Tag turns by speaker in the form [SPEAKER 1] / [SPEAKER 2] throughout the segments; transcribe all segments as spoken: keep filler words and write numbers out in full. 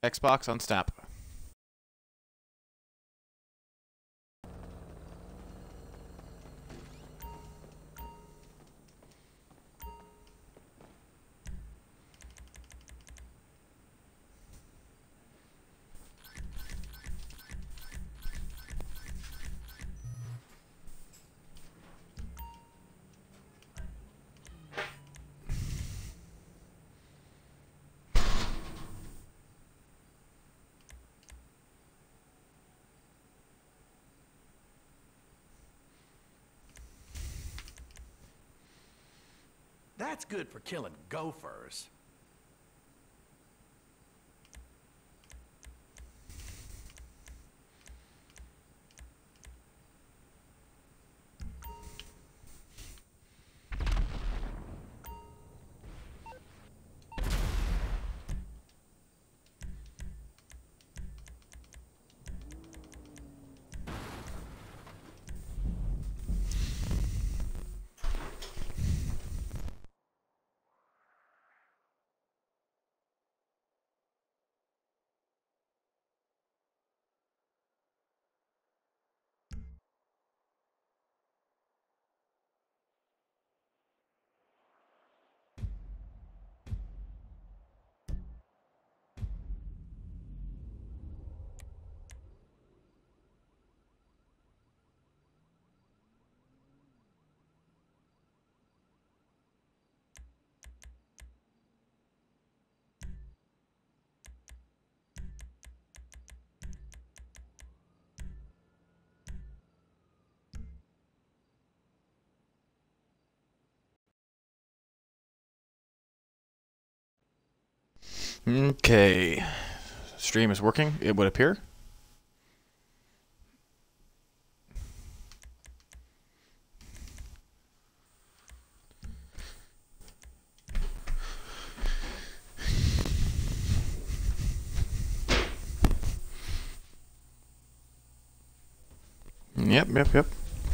[SPEAKER 1] Xbox on Snap.
[SPEAKER 2] That's good for killing gophers.
[SPEAKER 1] Okay. Stream is working, it would appear. Yep, yep, yep.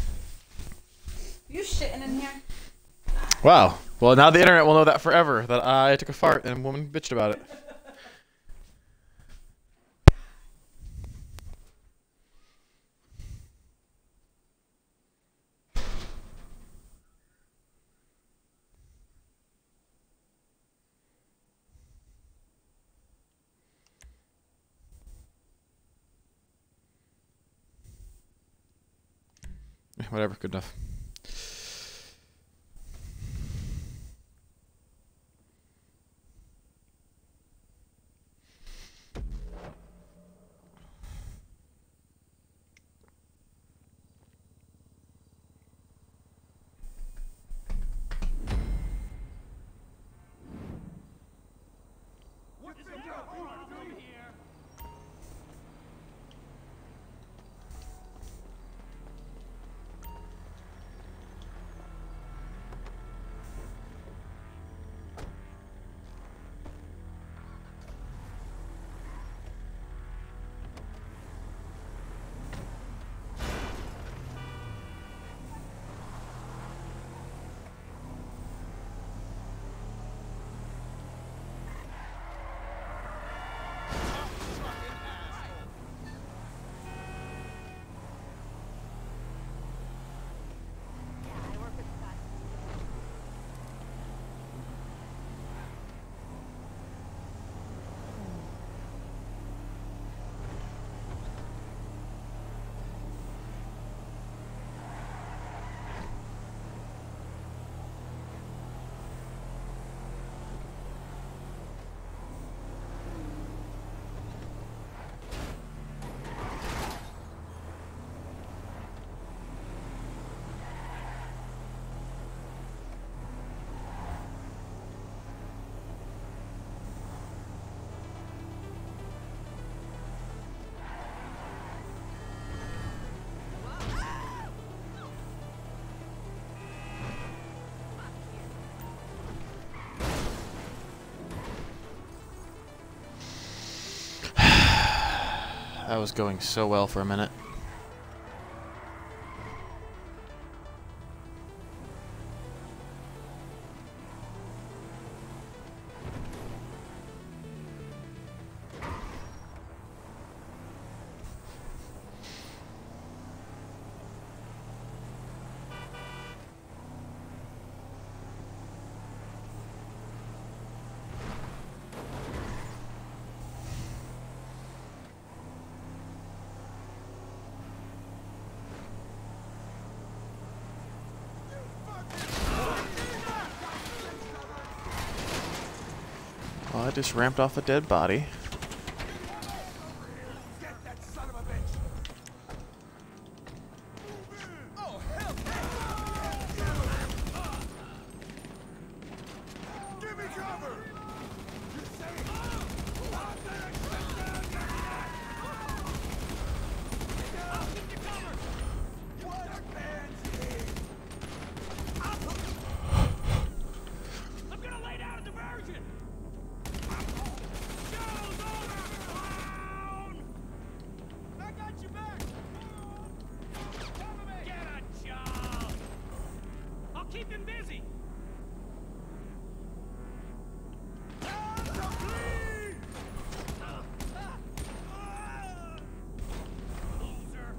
[SPEAKER 3] You shitting in here?
[SPEAKER 1] Wow. Well, now the internet will know that forever, that I took a fart and a woman bitched about it. Whatever, good enough. That was going so well for a minute. just ramped off a dead body.
[SPEAKER 2] Get that son of a bitch! Oh, hell! Give me cover! You say... What a pansy!
[SPEAKER 3] I'm gonna lay down a diversion! I got you back! Cover me! Get a job! I'll keep him busy! Loser!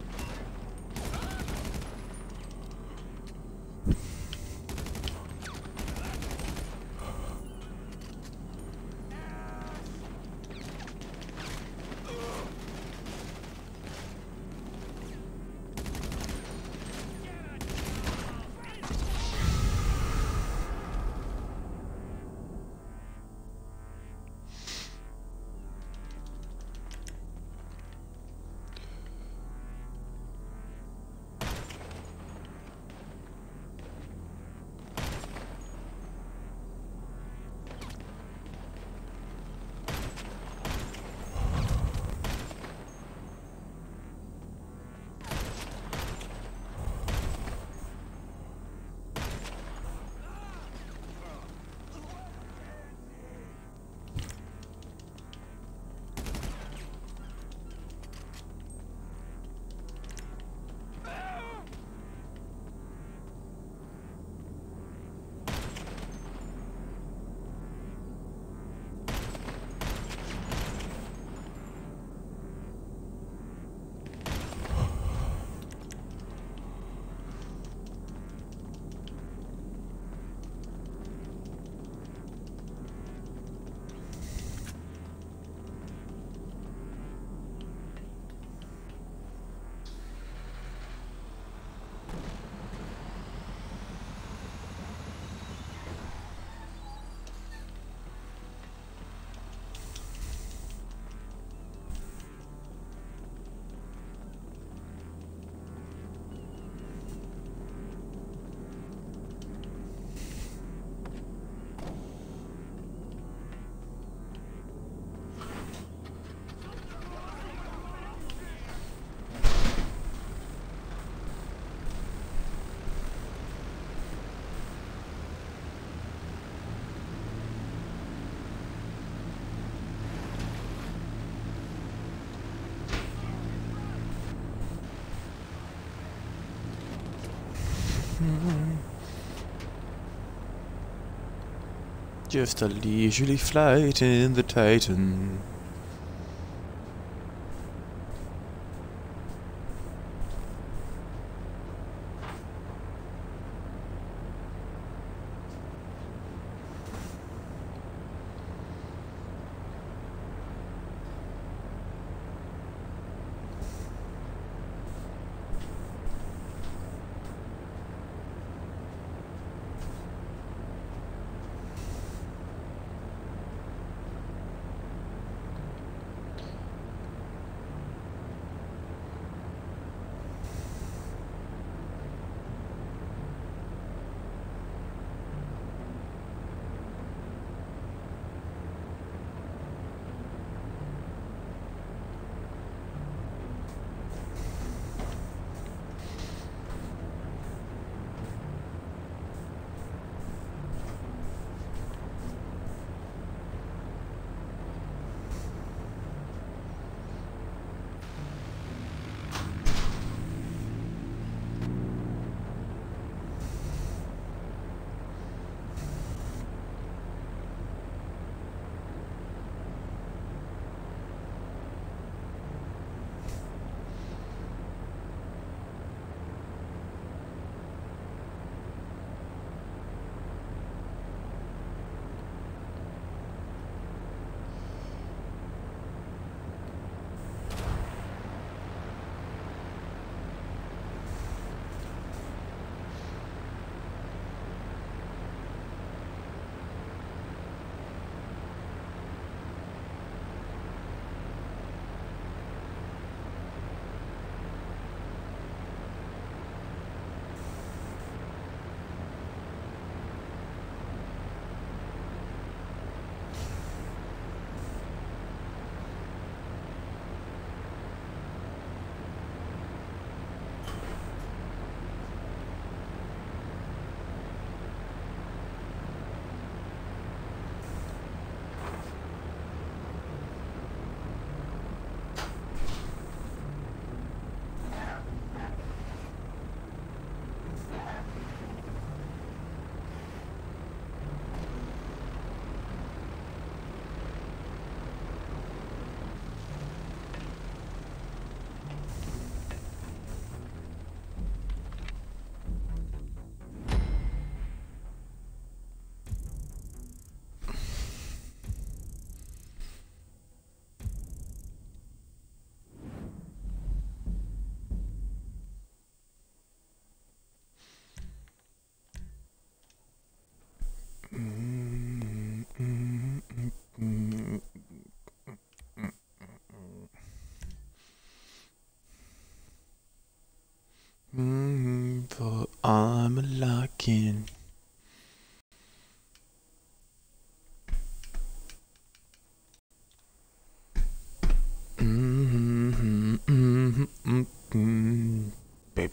[SPEAKER 1] Just a leisurely flight in the Titan. can. Mm-hmm, mm-hmm, mm-hmm, mm-hmm. Babe.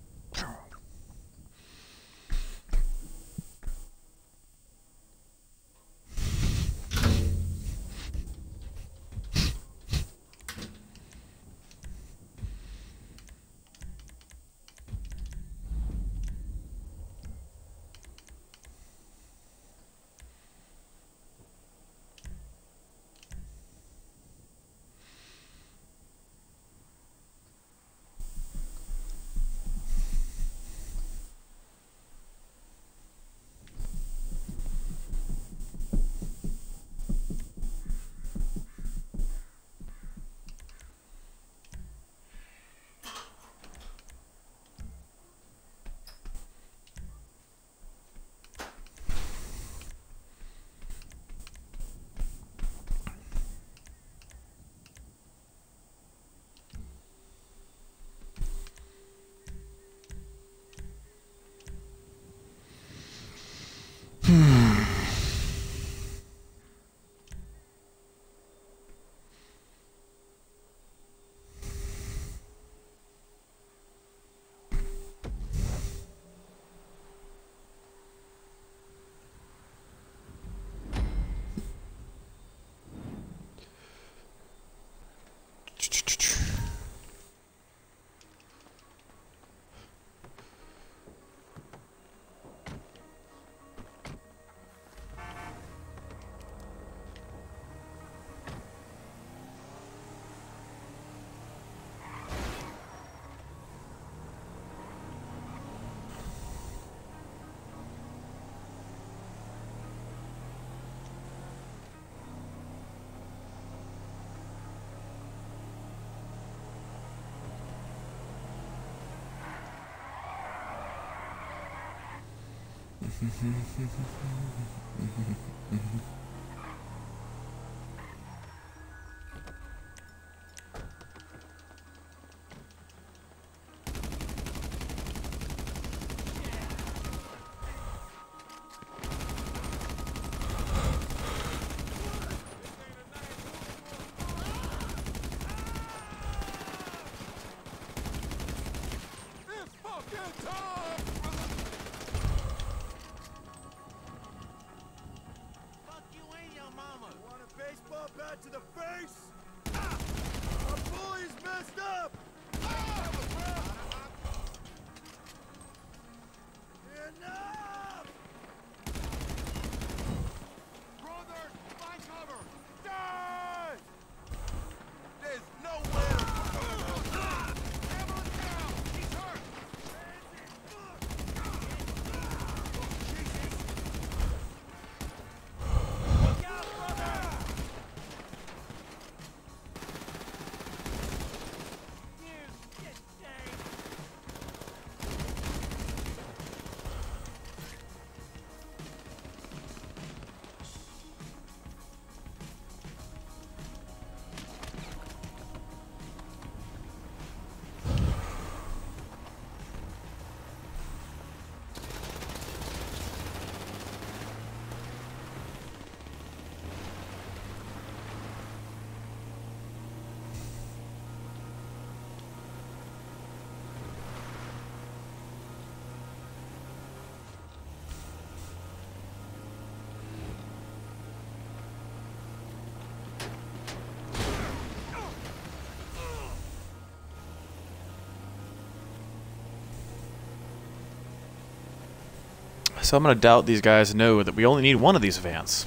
[SPEAKER 3] Fuck you and your mama.
[SPEAKER 4] Want a baseball bat to the face? Ah! Our bully's messed up! Ah! Enough! Brother, find cover! Die! There's nowhere! Hammer down! He's hurt! Look out, brother! You shit day!
[SPEAKER 1] So I'm gonna doubt these guys know that we only need one of these vans.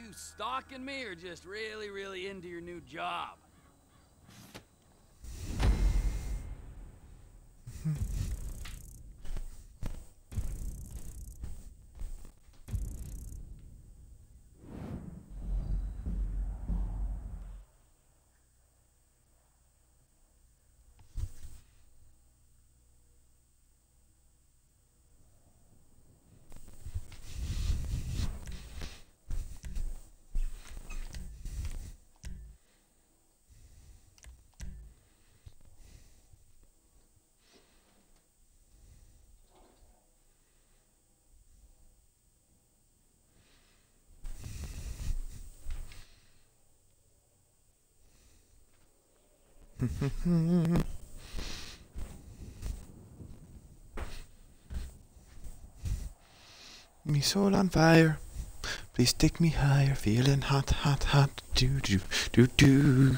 [SPEAKER 5] you stalking me or just really, really into your new job?
[SPEAKER 1] Me soul on fire. Please take me higher. Feeling hot, hot, hot. Do do do do.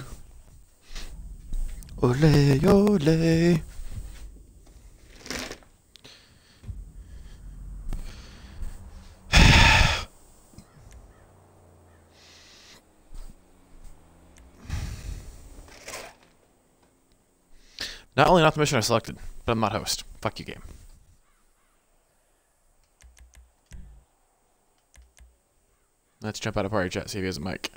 [SPEAKER 1] Ole ole. Not only not the mission I selected, but I'm not host. Fuck you, game. Let's jump out of party chat, see if he has a mic.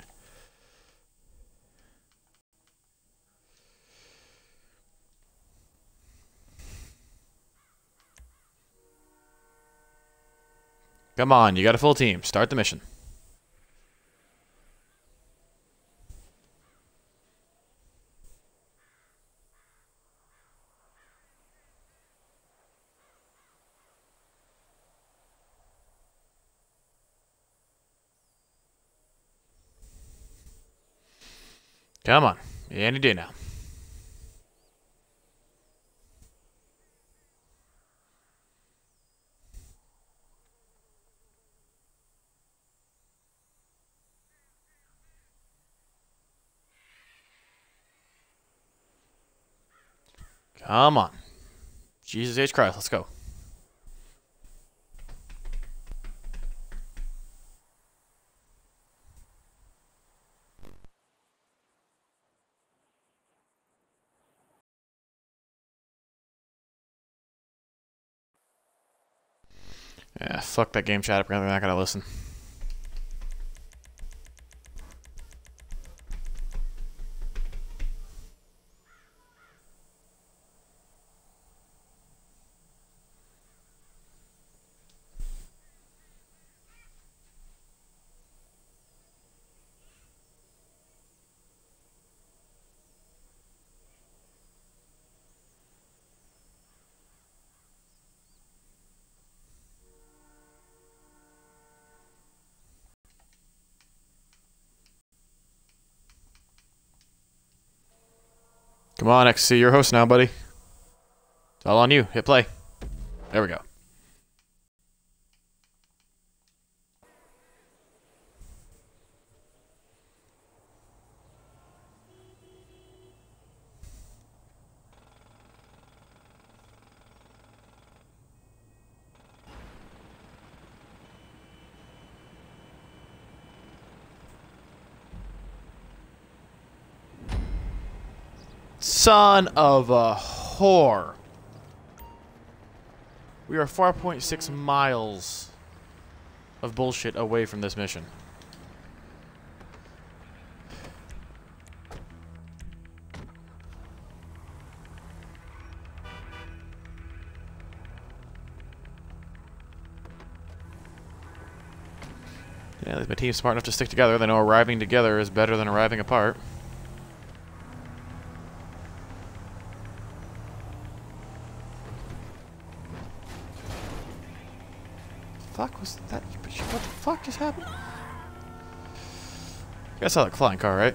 [SPEAKER 1] Come on, you got a full team. Start the mission. Come on. Any day now. Come on. Jesus H. Christ, let's go. Yeah, fuck that game chat. Apparently, they're not gonna listen. Come on, X C, you're host now, buddy. It's all on you. Hit play. There we go. Son of a whore. We are four point six miles of bullshit away from this mission. Yeah, at least my team's smart enough to stick together. They know arriving together is better than arriving apart. Fuck was that? What the fuck just happened? You guys saw that flying car, right?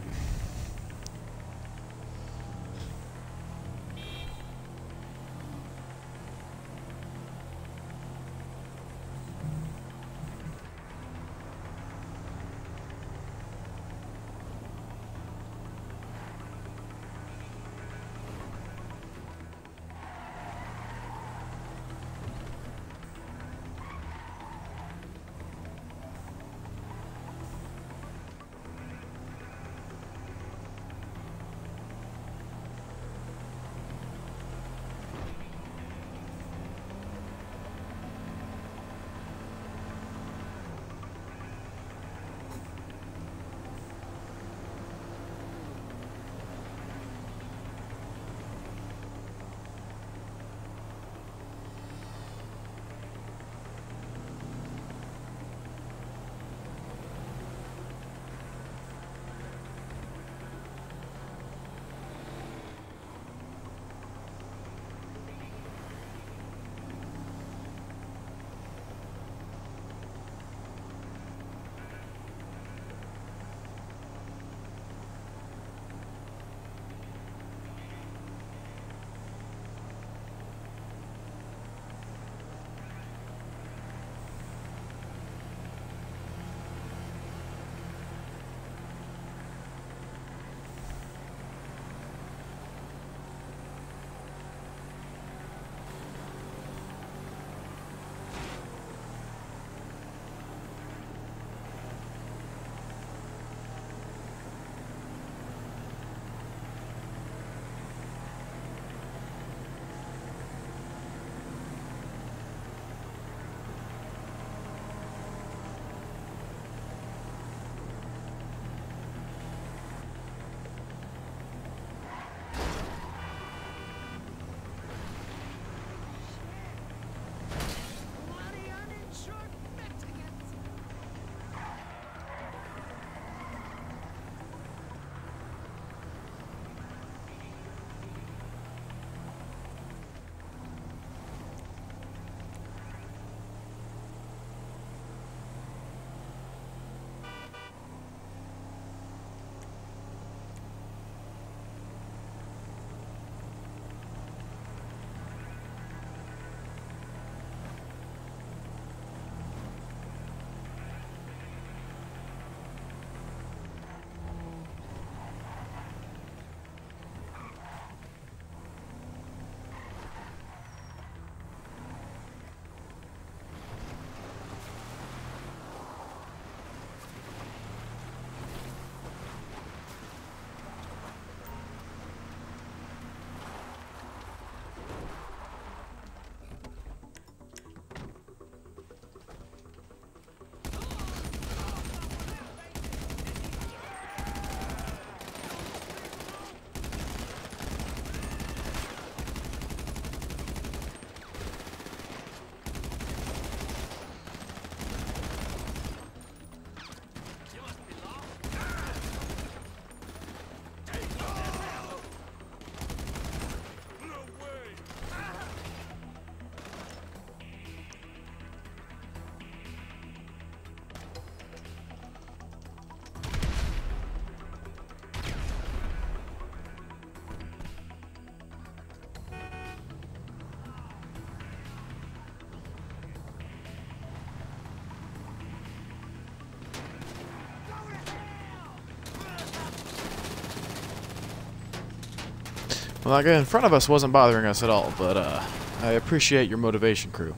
[SPEAKER 1] Well, that guy in front of us wasn't bothering us at all, but uh, I appreciate your motivation, crew.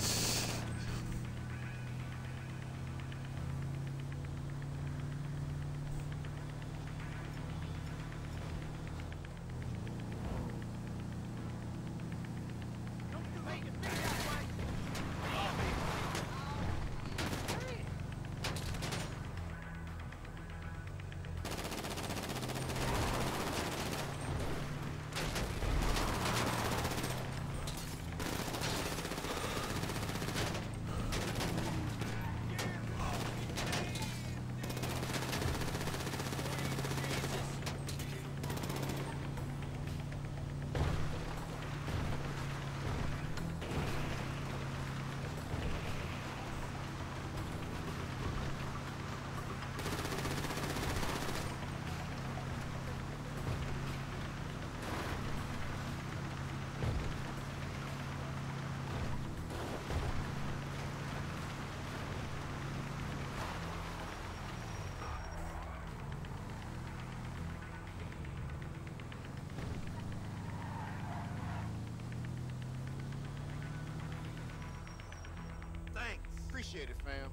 [SPEAKER 4] Thanks. Appreciate it, fam.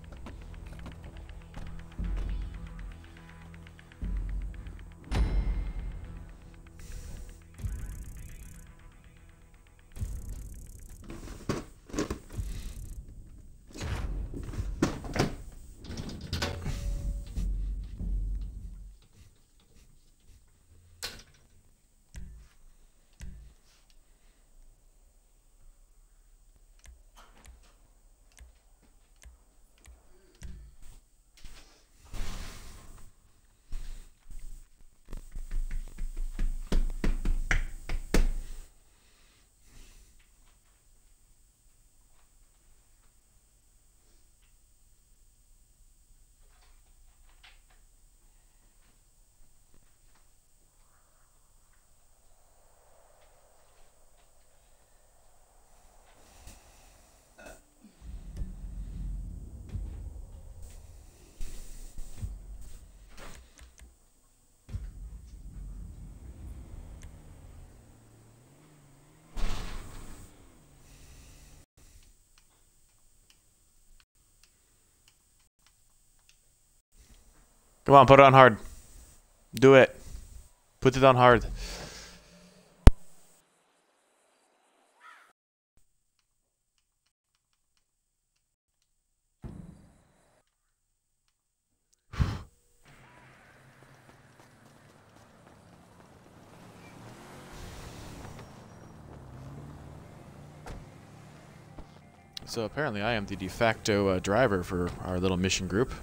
[SPEAKER 1] Come on, put it on hard. Do it. Put it on hard. So apparently I am the de facto uh, driver for our little mission group.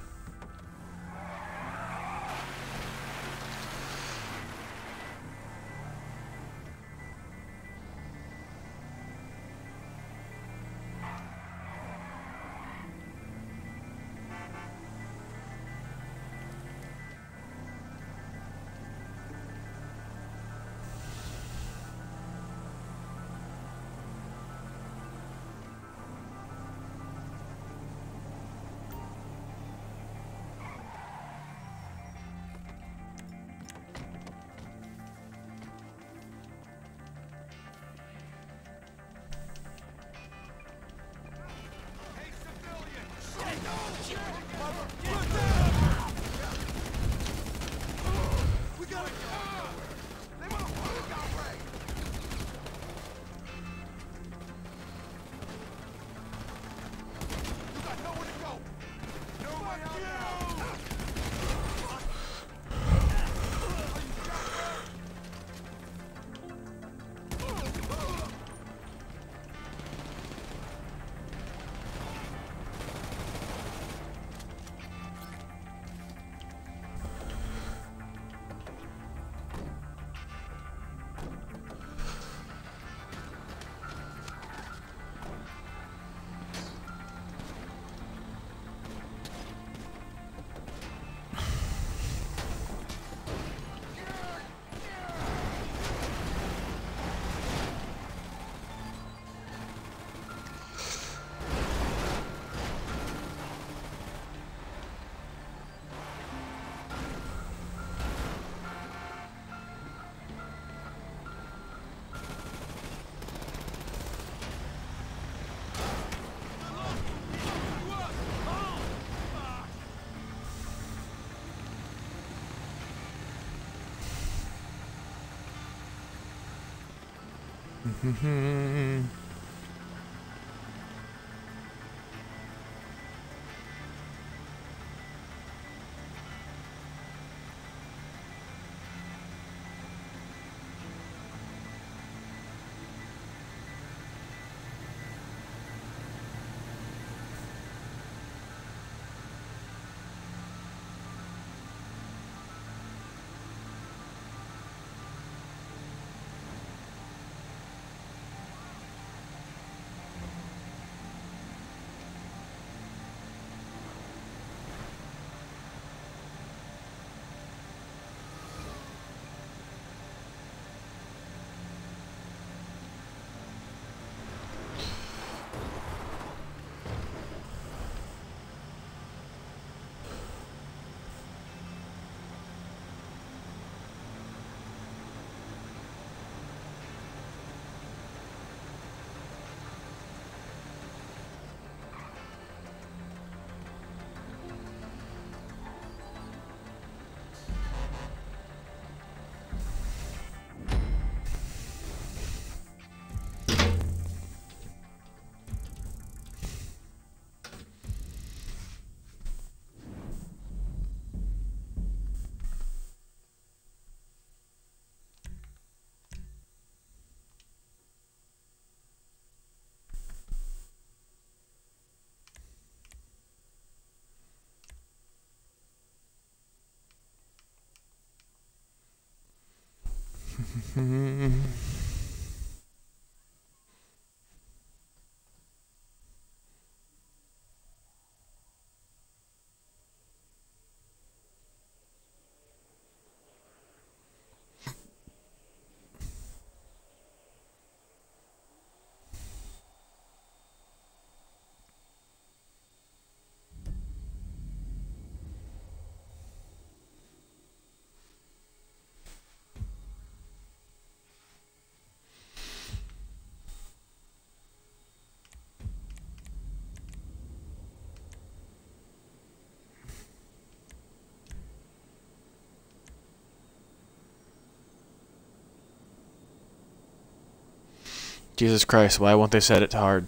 [SPEAKER 1] Jesus Christ, why won't they set it to hard?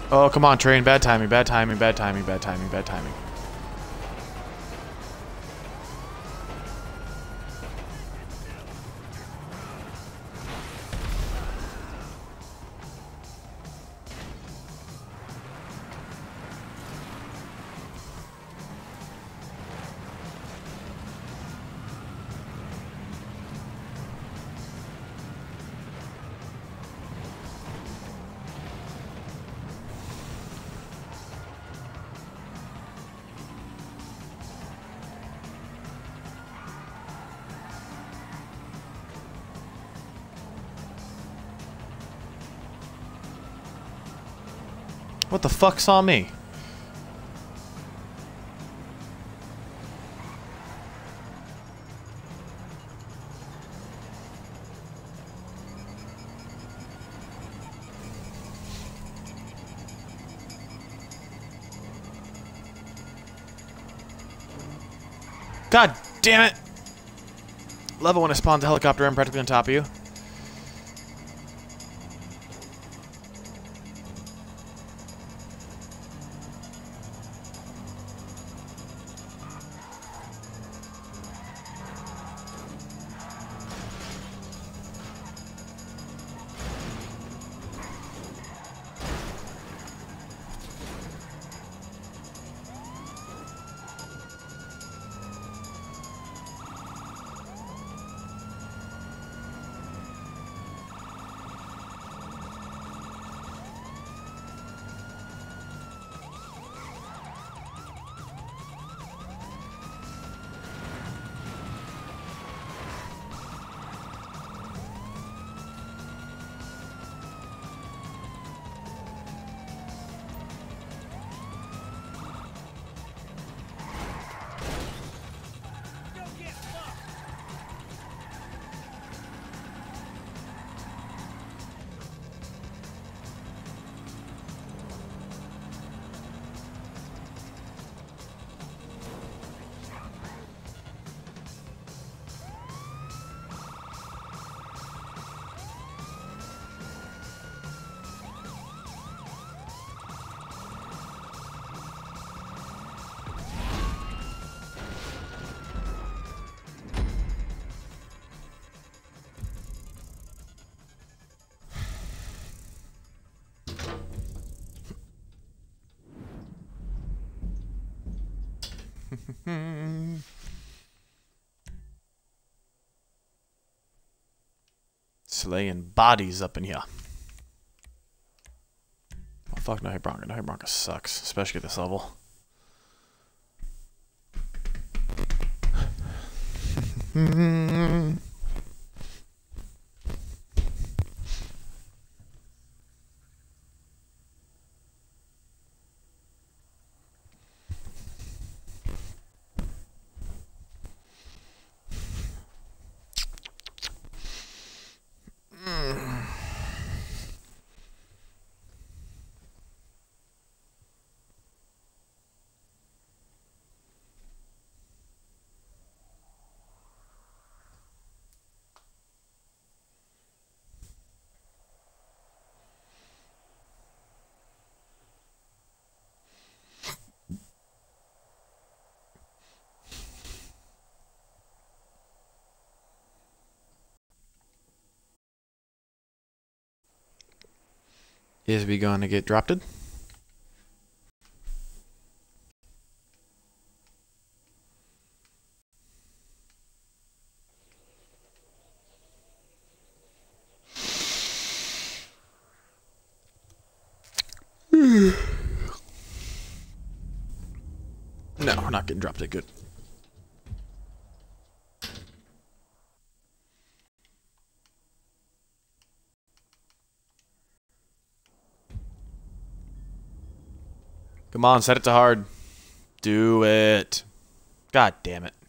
[SPEAKER 1] Oh, come on, train. Bad timing, bad timing, bad timing, bad timing, bad timing. What the fuck saw me? God damn it! Love it when it spawns a helicopter and practically on top of you. Slaying bodies up in here. Oh fuck, no hit Bronca. No hit Bronca sucks, especially at this level. Is we going to get dropped? No, we're not getting dropped. Good. Come on, set it to hard. Do it. God damn it.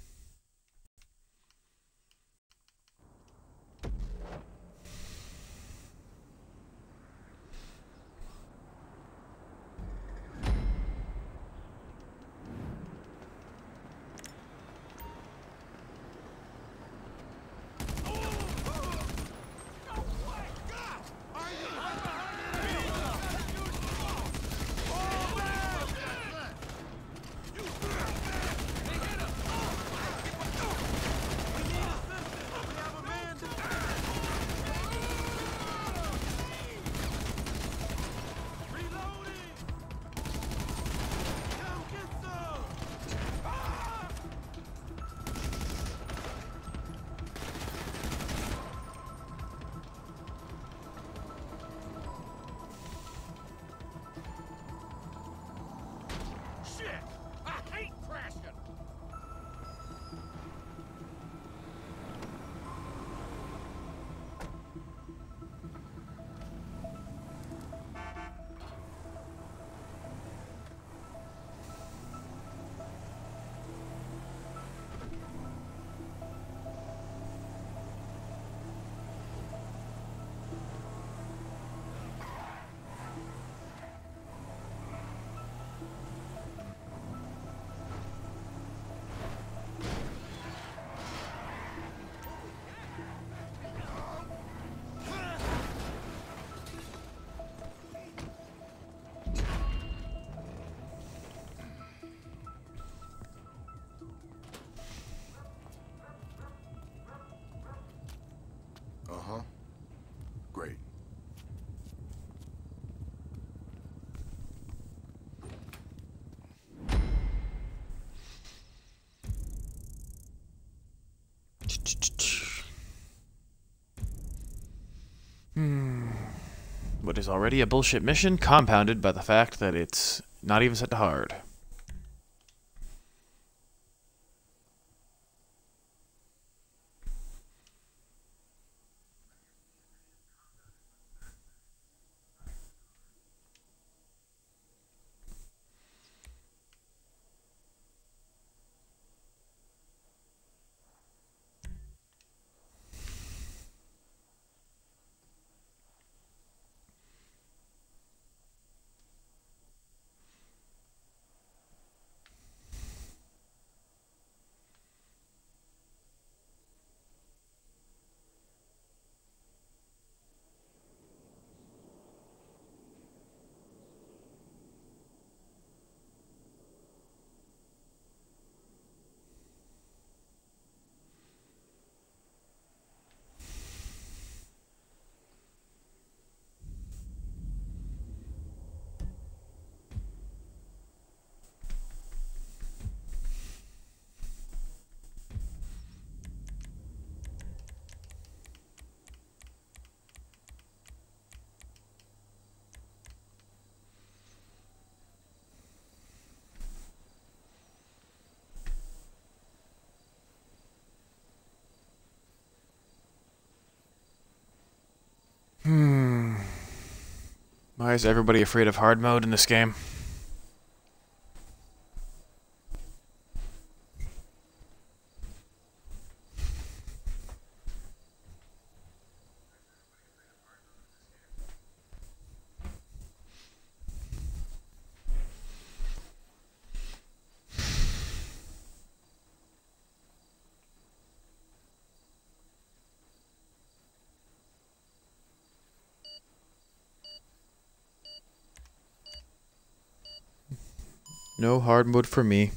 [SPEAKER 1] what is already a bullshit mission, compounded by the fact that it's not even set to hard. Hmm. Why is everybody afraid of hard mode in this game? No hard mode for me.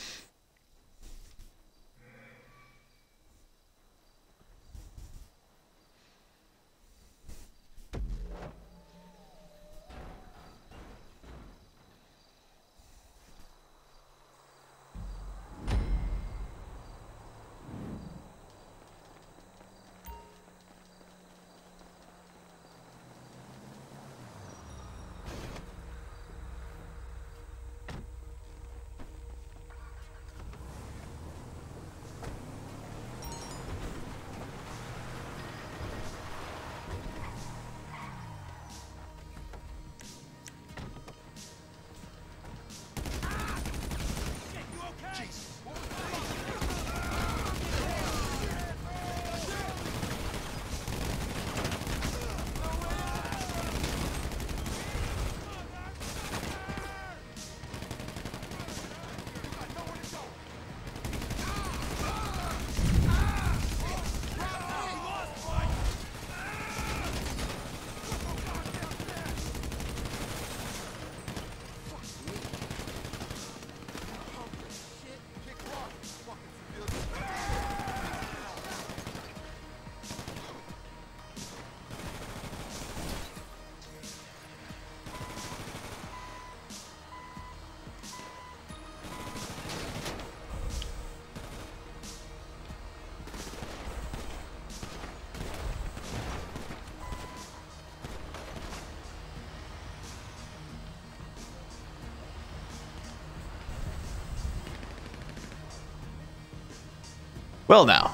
[SPEAKER 1] Well now,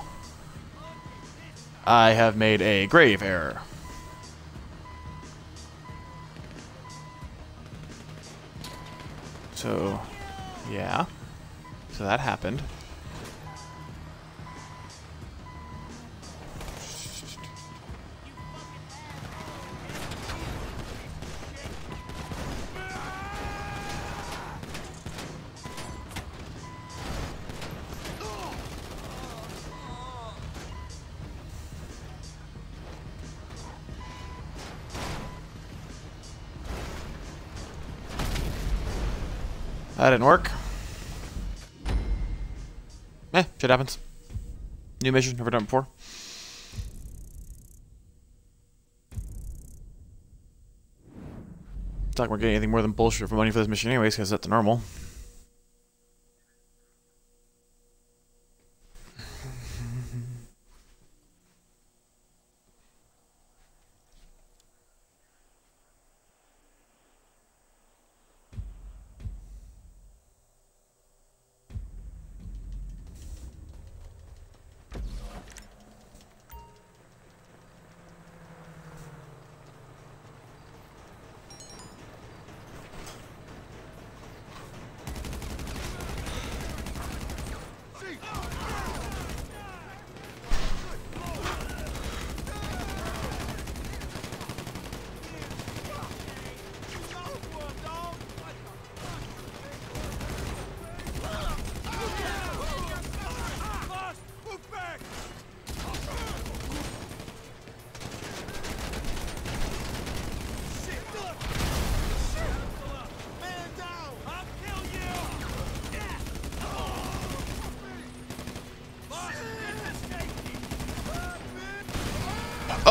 [SPEAKER 1] I have made a grave error. So, yeah. So that happened. That didn't work. Eh, shit happens. New mission, never done before. It's not like we're getting anything more than bullshit for money for this mission anyways, because that's normal.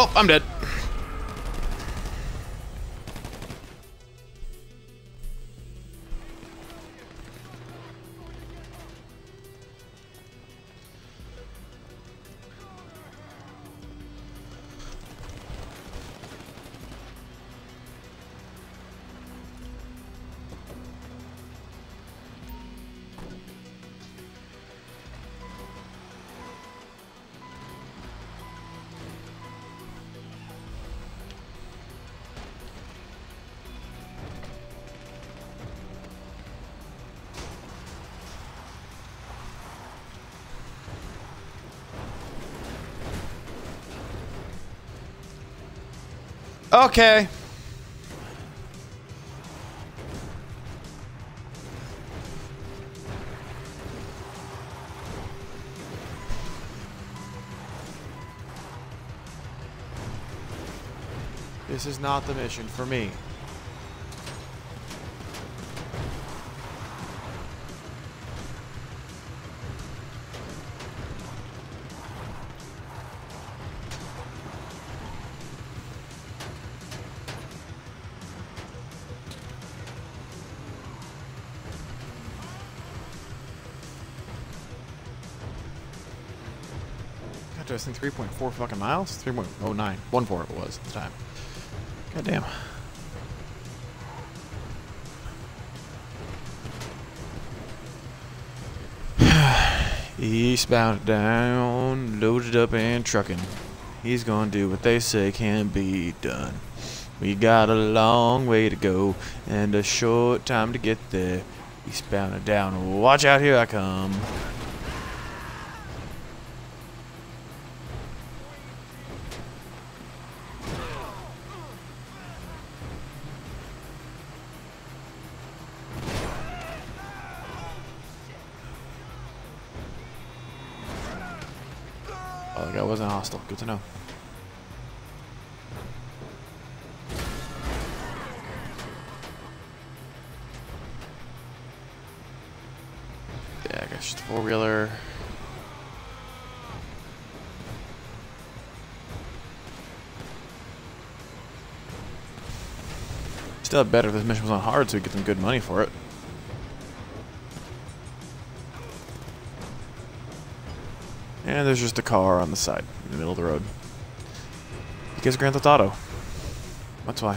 [SPEAKER 1] Oh, I'm dead. Okay. This is not the mission for me. God, I think three point four fucking miles? three point oh nine. one four it was at the time. God damn. Eastbound down, loaded up and trucking. He's gonna do what they say can be done. We got a long way to go and a short time to get there. Eastbound and down, watch out, here I come. Oh, the guy wasn't hostile. Good to know. Yeah, I guess just a four-wheeler. Still better if this mission was on hard so we get some good money for it. And there's just a car on the side, in the middle of the road. Because Grand Theft Auto. That's why.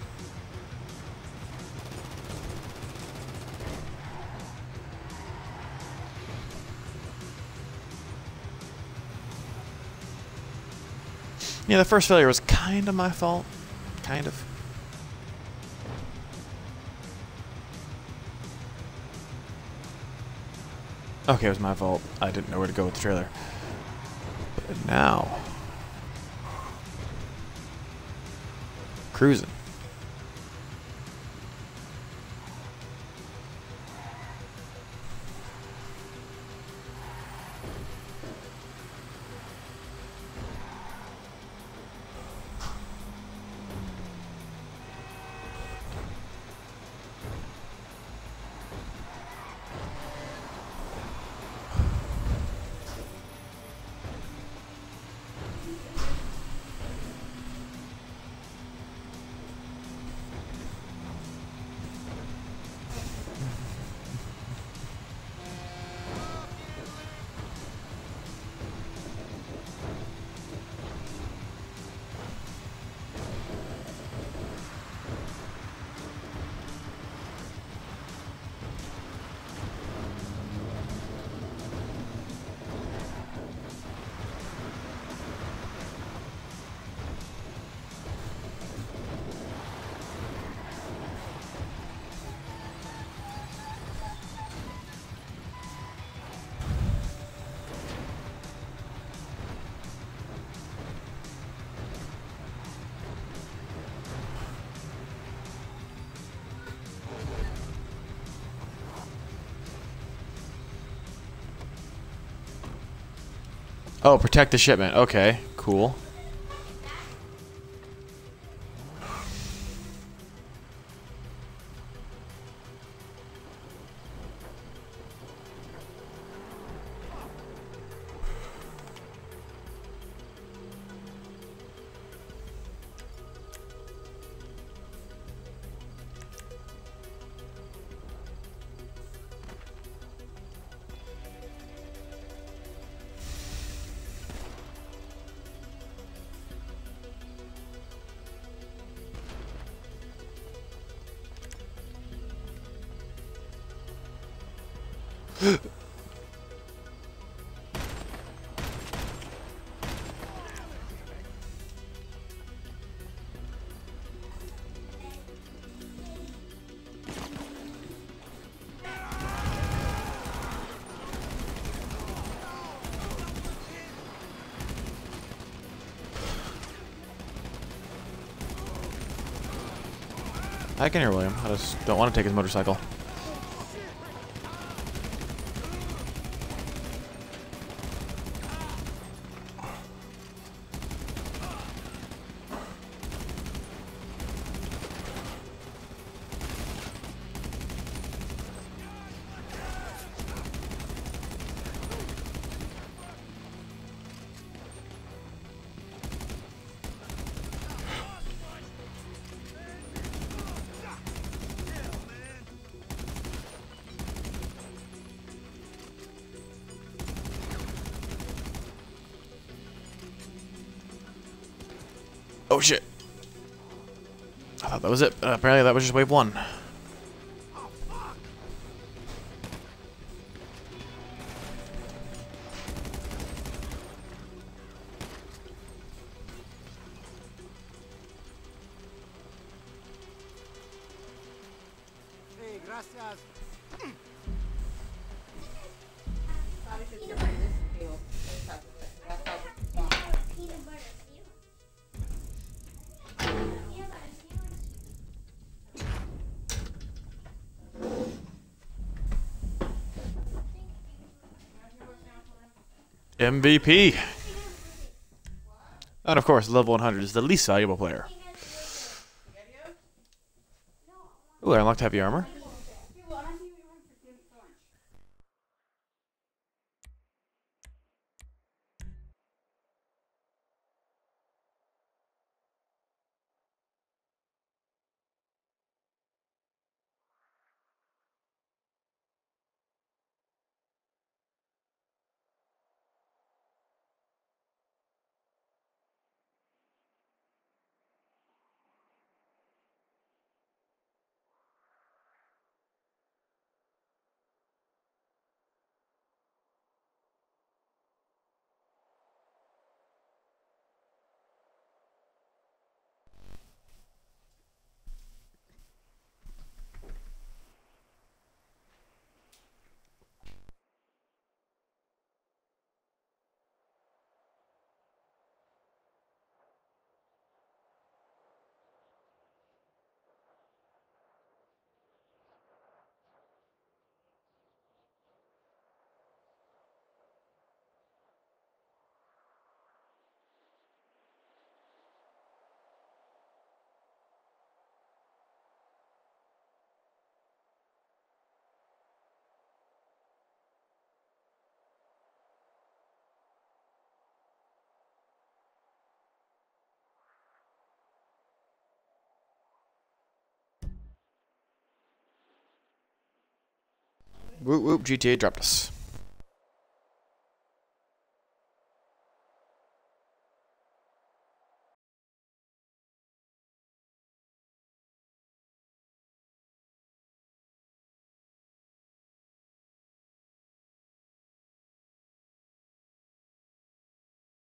[SPEAKER 1] Yeah, the first failure was kind of my fault. Kind of. Okay, it was my fault. I didn't know where to go with the trailer. But now... cruising. Oh, protect the shipment. Okay, cool. I can hear William. I just don't want to take his motorcycle. Oh shit. I thought that was it, but apparently that was just wave one.
[SPEAKER 4] Hey, gracias.
[SPEAKER 1] M V P. And of course, level one hundred is the least valuable player. Ooh, I unlocked heavy armor. Whoop whoop, G T A dropped us.